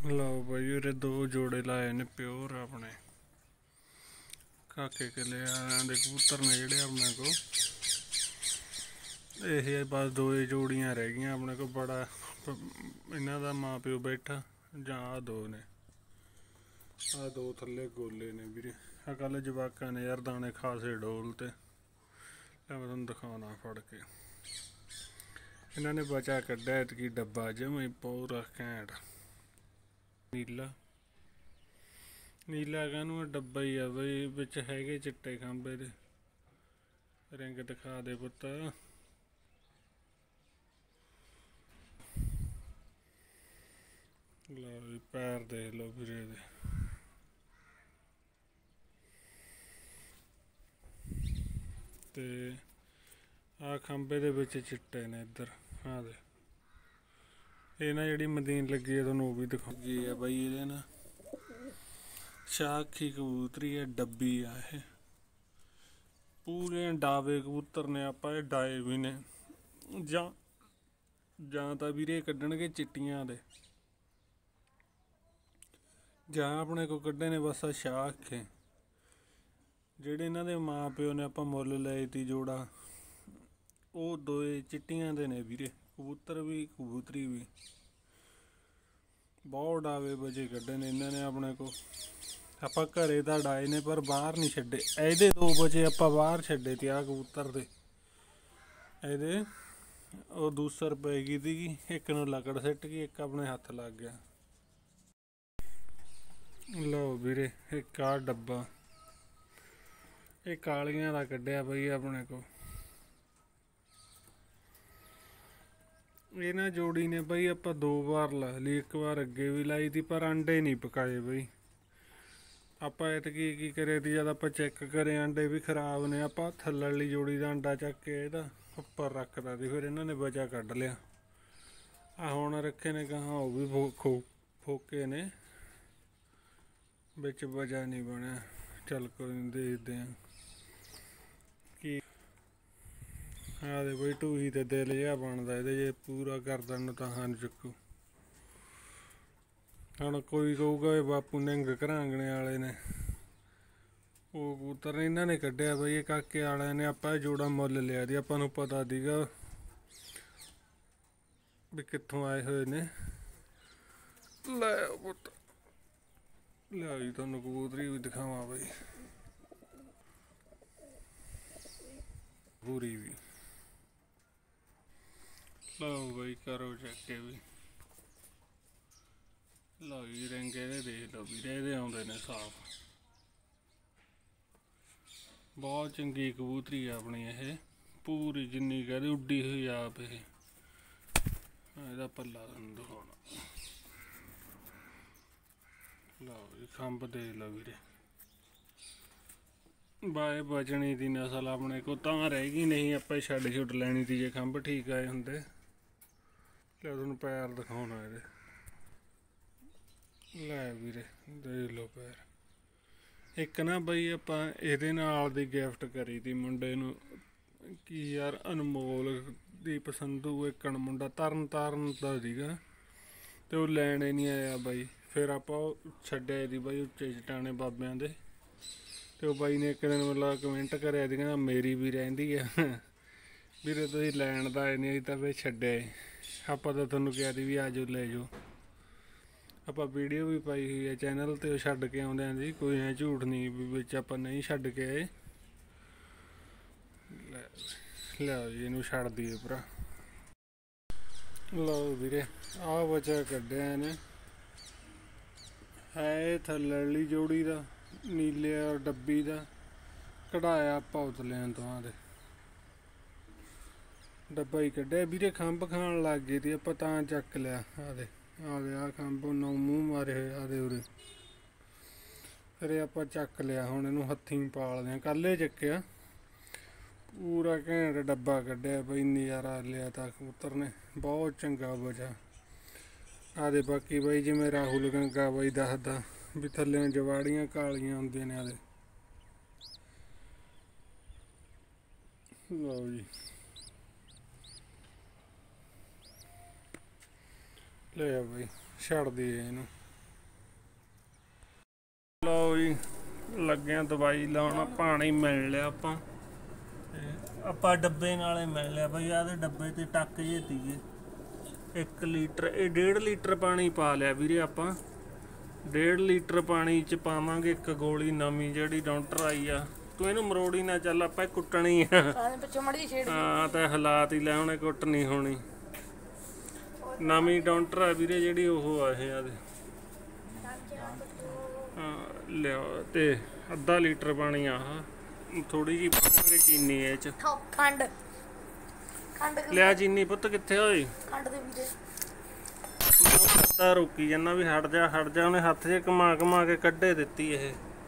लो भाई उरे दो जोड़े लाए ने प्योर अपने काके किले दे कबूतर ने जेड़े अपने को ये बस दो जोड़ियां रह गई अपने को। बड़ा इन्हों का माँ प्यो बैठा जां आ दो ने, आ दो थले गोले ने वीरे। आ कल जवाका ने यार दाने खासे डोलते, मैं तुम दिखाना फड़ के। इन्होंने बचा कड्ढा इतकी डब्बा जमा पूरा घैंट नीला नीला कहनू डब्बा ही आ बई, बिच हैगे चिट्टे खंबे दे। रिंग दिखा दे पुत्त। लो जी पैर देख लो फिर दे। ते आ खंबे दे विच चिट्टे ने इधर आ दे। ये ना जी मदीन लगी है तुहानू भी दिखाऊगी है बई। ये ना शाखी कबूतरी है, डब्बी आ ये पूरे डावे कबूतर ने। आप डाए भी ने जां तां वीरे कड्ढणगे चिट्टियां दे, जां अपने को कड्ढे ने बस शाख है। जेह्ड़े इन्हां दे मां प्यो ने आपां मुੱਲ लए ती जोड़ा, वो दोए चिट्टियां दे ने वीरे। कबूतर भी कबूतरी भी बहुत डावे बजे कड्ढे ने इन्हां ने अपने को। आपां घरे तां डाए ने पर बाहर नहीं छड्डे। ਇਹਦੇ 2 बजे आपां बाहर छड्डे ते आ कबूतर दे ਇਹਦੇ ਉਹ दूसर पै गई थी। एक नूं लकड़ सिट गई, एक अपने हथ लग गया। लो वीरे एक आ डब्बा ये कालियां दा कड्ढिया बई अपने को। ये ना जोड़ी ने बई आपां 2 बार ला ली, एक बार अगे भी लाई थी पर अंडे नहीं पकाए बई। आपां एतकी की करे ती जद आपां चेक करे अंडे भी खराब ने, आपां थल्ले वाली जोड़ी का अंडा चक के इहदा उपर रखता सी, फिर इन्होंने बचा कढ़ लिया। आ हुण रखे ने कहाँ वो भी फोके ने, बिच बचा नहीं बनया। चल कोई नहीं देखते हैं कि आ दे बई ढूही ते दिल जिहा बनदा इहदे जे पूरा गर्दन नूं तां चुकू। हुण कोई कहूगा बापू निंग घरांगणे वाले ने, वो कबूतर इन्हां ने कड्ढिया बई। काके वालियां ने आपां जोड़ा मुੱਲ लिया दी, आपां नूं पता सीगा भी कित्थों आए हुए ने। लै पुत्त लिया जी तुहानूं कबूतरी भी दिखावां बई, पूरी भी। लो बई करो चेक भी। लो जी रिंग ਇਹਦੇ देख लो ਵੀਰੇ, ਇਹਦੇ आउंदे ने साफ। बहुत चंगी कबूतरी है अपनी ये, पूरी जिन्नी कहते उड्डी हुई आप ये। ਇਹਦਾ पल्ला तुहानूं दिखाउणा। लो जी खंभ देख लो वीरे, बाए बजनी दी नस्ल अपने को तां रह गई, नहीं आपां छड्ड छुड्ड लैनी ती जे खंभ ठीक आए हुंदे। लो तुहानूं पैर दिखाउणा ਇਹਦੇ। लै वीरे देख लो पैर। एक ना बई आपां ਇਹਦੇ ਨਾਲ ਦੀ गिफ्ट करी ती मुंडे नूं कि यार अनमोल दी पसंदू एकण मुंडा तरन ताਰਨ दा सीगा ते ਉਹ ਲੈਣੇ नहीं आया बई। फिर आपां छड्डिया दी बई उच्चे चटाने बाबियां दे। ते ਉਹ बाई ने एक दिन मतलब कमेंट करिया सी, कहना मेरी भी रहिंदी आ ਵੀਰੇ ਤੁਸੀਂ ਲੈਣ ਦਾ ਆਏ नहीं ਤਾਂ फिर छड्डिया। आपां ਤਾਂ ਤੁਹਾਨੂੰ ਕਿਹਾ ਸੀ भी आ जाओ ले जाओ। ਆਪਾਂ ਵੀਡੀਓ ਵੀ ਪਾਈ ਹੋਈ ਹੈ ਚੈਨਲ ਤੇ, ਉਹ ਛੱਡ ਕੇ ਆਉਂਦਿਆਂ ਦੀ ਕੋਈ ਐ ਝੂਠ ਨਹੀਂ ਵੀ ਵਿੱਚ ਆਪਾਂ ਨਹੀਂ ਛੱਡ ਕੇ ਆਏ। ਲਿਆਓ ਜੀ ਇਹਨੂੰ ਛੱਡ ਦਈਏ ਭਰਾ। ਲਓ ਵੀਰੇ ਆਹ ਬਚਾ ਕੱਢਿਆ ਇਹਨੇ, ਹੈ ਇਹ ਥੱਲੇ ਵਾਲੀ ਜੋੜੀ ਦਾ ਨੀਲੇ ਔਰ ਡੱਬੀ ਦਾ ਕਢਾਇਆ ਆਪਾਂ ਉਤਲਿਆਂ ਤੋਂ। ਆ ਦੇ ਡੱਬਾ ਹੀ ਕੱਢਿਆ ਵੀਰੇ, ਖੰਭ ਖਾਣ ਲੱਗ ਗਈ ਤੀ ਆਪਾਂ ਤਾਂ ਚੱਕ ਲਿਆ। ਆ ਦੇ ਆ ਖੰਭ ਨੌ ਮੂੰਹ ਮਾਰੇ ਹੋਏ ਆ ਦੇ ਉਰੇ। ਫਿਰ ਇਹ ਆਪਾਂ ਚੱਕ ਲਿਆ, ਹੁਣ ਇਹਨੂੰ ਹੱਥੀਂ ਪਾਲਦੇ ਹਾਂ। ਕੱਲ੍ਹ ਇਹ ਚੱਕਿਆ ਪੂਰਾ ਘੈਂਟ ਡੱਬਾ ਕੱਢਿਆ ਬਈ, ਨਜ਼ਾਰਾ ਲਿਆ ਤਾਂ ਕਬੂਤਰ ਨੇ, ਬਹੁਤ ਚੰਗਾ ਬਚਾ। ਆ ਦੇ ਬਾਕੀ ਬਈ ਜਿਵੇਂ ਰਾਹੁਲ ਗੰਗਾ ਬਈ ਦੱਸਦਾ ਵੀ ਥੱਲੇ ਜਵਾੜੀਆਂ ਕਾਲੀਆਂ ਹੁੰਦੀਆਂ ਨੇ। ਆ ਦੇ ਲਓ ਜੀ ਲੈ ਬਈ ਛੱਡ ਦਈਏ ਇਹਨੂੰ। ਲਓ ਜੀ ਲੱਗੇ ਦਵਾਈ ਲਾਉਣ। ਪਾਣੀ ਮਿਲ ਲਿਆ ਆਪਾਂ ਡੱਬੇ ਨਾਲੇ ਮਿਲ ਲਿਆ ਬਈ। ਆਦੇ ਡੱਬੇ ਤੇ ਟੱਕ ਜੇ ਤੀਏ 1 ਲੀਟਰ, ਇਹ 1.5 ਲੀਟਰ ਪਾਣੀ ਪਾ ਲਿਆ ਵੀਰੇ ਆਪਾਂ। 1.5 ਲੀਟਰ ਪਾਣੀ ਚ ਪਾਵਾਂਗੇ 1 ਗੋਲੀ ਨਵੀਂ ਜਿਹੜੀ ਡਾਕਟਰ ਆਈ ਆ। ਤੂੰ ਇਹਨੂੰ ਮਰੋੜੀ ਨਾ, ਚੱਲ ਆਪਾਂ ਕੁੱਟਣੀ ਆ। ਹਾਂ ਤਾਂ ਹਾਲਾਤ ਹੀ ਲੈ ਹੁਣ ਕੁੱਟ ਨਹੀਂ ਹੋਣੀ। ਨਵੀਂ ਡਾਕਟਰ ਆ ਵੀਰੇ ਜਿਹੜੀ, ਉਹ ਆ ਇਹ ਆਦੇ ਲਿਆ। ਤੇ 1/2 ਲੀਟਰ ਪਾਣੀ ਆਹ ਥੋੜੀ ਜਿਹੀ ਪਾਵਾਂਗੇ ਚੀਨੀ ਇਹ ਚ। ਖੰਡ ਲਿਆ ਚੀਨੀ ਪੁੱਤ ਕਿੱਥੇ ਹੋਈ? ਖੰਡ ਦੇ ਵੀਰੇ ਅੱਧਾ ਰੋਕੀ ਜਾਂਦਾ ਵੀ ਹਟ ਜਾ ਹਟ ਜਾ। ਉਹਨੇ ਹੱਥ 'ਚ ਘੁਮਾ ਕੇ ਕੱਢੇ ਦਿੱਤੀ ਇਹ।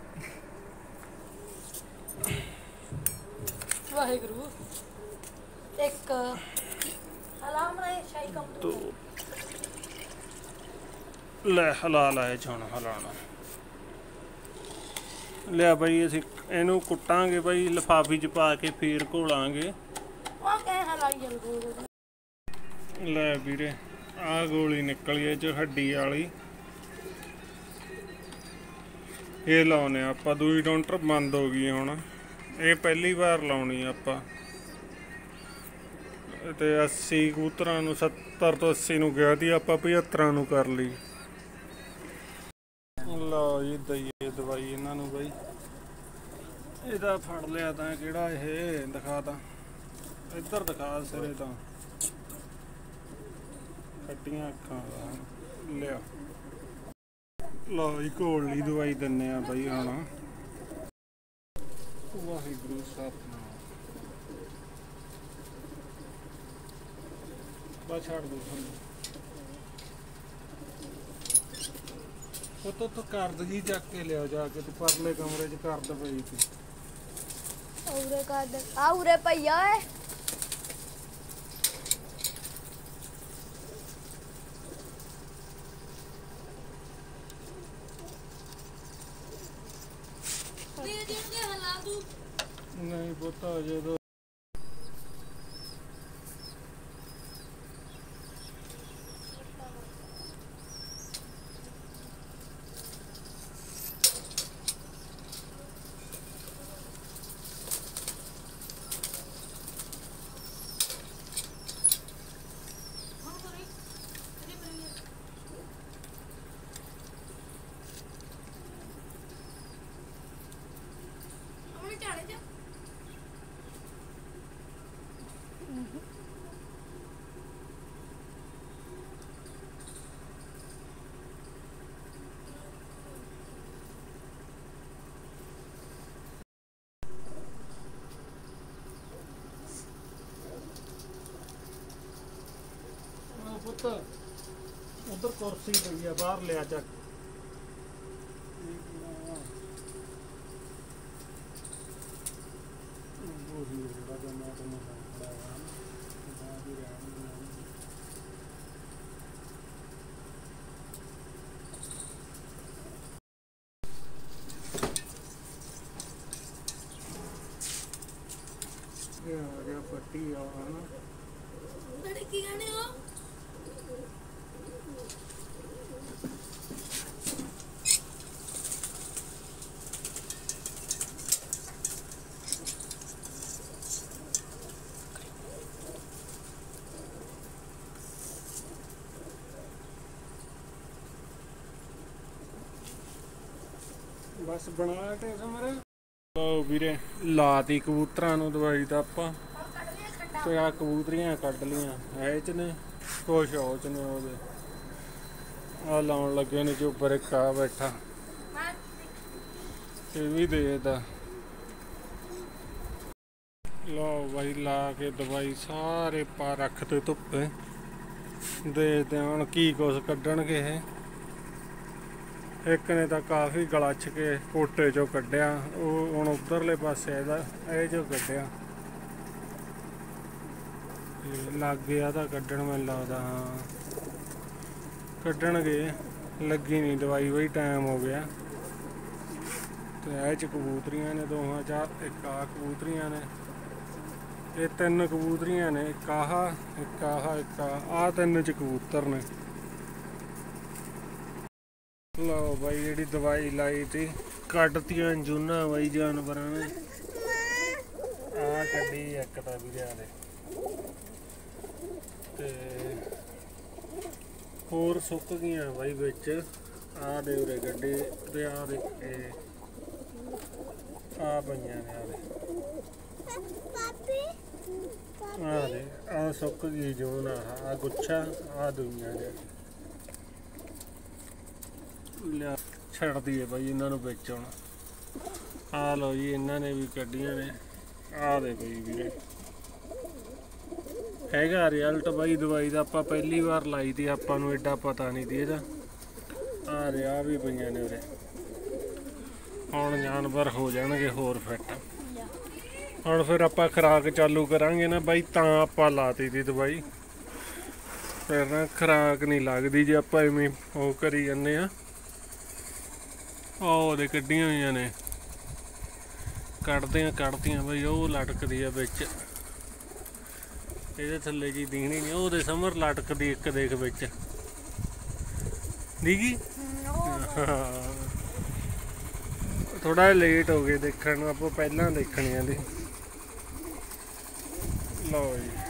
ਵਾਹਿਗੁਰੂ। ਇੱਕ ਹਲਾਮ ਰੇ ਸ਼ਾਹੀ ਕੰਮ ਤੋ ਲੈ ਹਲਾ ਲਾਏ ਛਣ ਹਲਾਣਾ ਲਿਆ ਬਈ। ਅਸੀਂ ਇਹਨੂੰ ਕੁੱਟਾਂਗੇ ਬਈ ਲਿਫਾਫੀ 'ਚ ਪਾ ਕੇ, ਫੇਰ ਘੋਲਾਂਗੇ। ਉਹ ਕਹਿ ਹਲਾਈ ਜਲ ਲੈ ਵੀਰੇ ਆਹ ਗੋਲੀ ਨਿਕਲੀ ਇਹ ਚ ਹੱਡੀ ਵਾਲੀ। ਇਹ ਲਾਉਨੇ ਆਪਾਂ। ਦੂਈ ਡਾਕਟਰ ਬੰਦ ਹੋ ਗਈ ਹੁਣ, ਇਹ ਪਹਿਲੀ ਵਾਰ ਲਾਉਣੀ ਆਪਾਂ। ਤੇ 80 ਕਬੂਤਰਾਂ ਨੂੰ 70 ਤੋਂ 80 ਨੂੰ ਗਿਆ ਤੀ ਆਪਾਂ, 75 ਨੂੰ ਕਰ ਲਈ। ਲਓ ਜੀ ਦਈਏ ਦਵਾਈ ਇਹਨਾਂ ਨੂੰ ਬਈ। ਇਹਦਾ ਫੜ ਲਿਆ ਤਾਂ ਕਿਹੜਾ ਇਹ ਦਿਖਾ ਤਾਂ ਇੱਧਰ ਦਿਖਾ ਸਿਰੇ ਤਾਂ ਖੱਟੀਆਂ ਅੱਖਾਂ ਦਾ ਲਿਆ। ਲਓ ਜੀ ਘੋਲ ਲਈ ਦਵਾਈ ਦਿੰਨੇ ਆ ਬਈ ਹੁਣ। ਵਾਹਿਗੁਰੂ ਸਤਿਨਾਮ। ਬਸ ਛੱਡ ਦੋ ਸਾਨੂੰ। ਉਹ ਤੋਂ ਕਰਦ ਜੀ ਚੱਕ ਕੇ ਲਿਆ ਜਾ ਕੇ ਤੇ ਪਰਲੇ ਕਮਰੇ 'ਚ ਕਰਦ ਪਈ ਸੀ। ਔਰੇ ਕਰਦ ਆ ਉਰੇ ਪਈਆ ਏ। ਨਹੀਂ ਪਤਾ ਜਦੋਂ ਪੁੱਤ ਉਧਰ ਕੁਰਸੀ ਪਈ ਆ ਬਾਹਰ ਲਿਆ ਚੱਕ। ਪੱਟੀ ਆ ਨਾ ਕੀ ਕਹਿੰਦੇ ਹੋ? ਬਸ ਬਣਾ ਢੇਰ ਮੇਰੇ। ਲਓ ਵੀਰੇ ਲਾਤੀ ਕਬੂਤਰਾਂ ਨੂੰ ਦਵਾਈ ਤਾਂ ਆਪਾਂ। ਤੇ ਆ ਕਬੂਤਰੀਆਂ ਕੱਢ ਲੀਆਂ ਇਹ ਚ ਨੇ, ਕੁਛ ਉਹ ਚ ਨੇ। ਉਹਦੇ ਆ ਲਾਉਣ ਲੱਗੇ ਨੇ ਜੋ ਉੱਪਰ ਇੱਕ ਆ ਬੈਠਾ, ਇਹ ਵੀ ਦੇਦਾ। ਲਓ ਬਾਈ ਲਾ ਕੇ ਦਵਾਈ ਸਾਰੇ ਪਾ ਰੱਖਤੇ ਧੁੱਪੇ। ਦੇਖਦੇ ਹੁਣ ਕੀ ਕੁਛ ਕੱਢਣਗੇ ਇਹ। ਇੱਕ ਨੇ ਤਾਂ ਕਾਫੀ ਗਲੱਛ ਕੇ ਕੋਟੇ ਚੋਂ ਕੱਢਿਆ, ਉਹ ਹੁਣ ਉੱਧਰਲੇ ਪਾਸੇ ਇਹਦਾ ਇਹ ਚੋਂ ਕੱਢਿਆ। ਲੱਗ ਗਿਆ ਤਾਂ ਕੱਢਣ, ਮੈਨੂੰ ਲੱਗਦਾ। ਹਾਂ ਕੱਢਣਗੇ, ਲੱਗੀ ਨਹੀਂ ਦਵਾਈ ਬਈ, ਟਾਈਮ ਹੋ ਗਿਆ। ਤੇ ਇਹ ਚ ਕਬੂਤਰੀਆਂ ਨੇ ਦੋਹਾਂ ਚ। ਇੱਕ ਆਹ ਕਬੂਤਰੀਆਂ ਨੇ, ਇਹ 3 ਕਬੂਤਰੀਆਂ ਨੇ। ਇੱਕ ਆਹ, ਇੱਕ ਆਹ, ਇੱਕ ਆਹ 3 ਚ ਕਬੂਤਰ ਨੇ। ਲਓ ਬਾਈ ਜਿਹੜੀ ਦਵਾਈ ਲਾਈ ਤੀ ਕੱਢਤੀਆਂ ਜੂਨਾਂ ਬਾਈ ਜਾਨਵਰਾਂ ਨੇ। ਆ ਕੱਢੀ ਇੱਕ ਤਾਂ ਵੀਰੇ ਦੇ ਤੇ ਹੋਰ ਸੁੱਕ ਗਈਆਂ ਬਾਈ ਵਿੱਚ। ਆ ਦੇ ਉਰੇ ਗੱਡੀ ਤੇ ਆ ਦੇ ਆ ਪਈਆਂ ਨੇ ਆ ਦੇ ਆ ਸੁੱਕ ਗਈ ਜੂਨ। ਆ ਗੁੱਛਾ ਆ ਦੁਨੀਆਂ ਨੇ ਲਿਆ ਛੱਡ ਦਈਏ ਬਾਈ ਇਹਨਾਂ ਨੂੰ ਵਿੱਚ। ਹੁਣ ਆ ਲਓ ਜੀ ਇਹਨਾਂ ਨੇ ਵੀ ਕੱਢੀਆਂ ਨੇ। ਆ ਦੇ ਬਈ ਵੀਰੇ ਹੈਗਾ ਰਿਜ਼ਲਟ ਬਾਈ ਦਵਾਈ ਦਾ। ਆਪਾਂ ਪਹਿਲੀ ਵਾਰ ਲਾਈ ਤੀ, ਆਪਾਂ ਨੂੰ ਐਡਾ ਪਤਾ ਨਹੀਂ ਤੀ ਇਹਦਾ। ਆ ਰਿਹਾ ਵੀ ਪਈਆਂ ਨੇ ਉਰੇ। ਹੁਣ ਜਾਨਵਰ ਹੋ ਜਾਣਗੇ ਹੋਰ ਫਿੱਟ। ਹੁਣ ਫਿਰ ਆਪਾਂ ਖੁਰਾਕ ਚਾਲੂ ਕਰਾਂਗੇ ਨਾ ਬਾਈ, ਤਾਂ ਆਪਾਂ ਲਾਤੀ ਤੀ ਦਵਾਈ। ਫਿਰ ਨਾ ਖੁਰਾਕ ਨਹੀਂ ਲੱਗਦੀ ਜੇ ਆਪਾਂ ਐਵੇਂ ਉਹ ਕਰੀ ਜਾਂਦੇ ਆ। ਉਹਦੇ ਕੱਢੀਆਂ ਹੋਈਆਂ ਨੇ, ਕੱਢਦੀਆਂ ਬਈ। ਉਹ ਲਟਕਦੀ ਆ ਵਿੱਚ, ਇਹਦੇ ਥੱਲੇ ਜੀ ਦਿਖਣੀ ਨਹੀਂ। ਉਹਦੇ ਸਮਰ ਲਟਕਦੀ ਇੱਕ ਦੇਖ ਵਿੱਚ ਦੀਗੀ। ਥੋੜਾ ਲੇਟ ਹੋ ਗਏ ਦੇਖਣ ਨੂੰ, ਆਪਾਂ ਪਹਿਲਾਂ ਦੇਖਣੀਆਂ ਦੀ। ਲਓ ਜੀ